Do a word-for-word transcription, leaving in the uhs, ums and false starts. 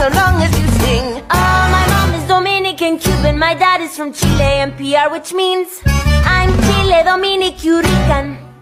so long as you sing. Oh, my mom is Dominican-Cuban, my dad is from Chile, N P R, which means I'm Chile, Dominic-Cuban.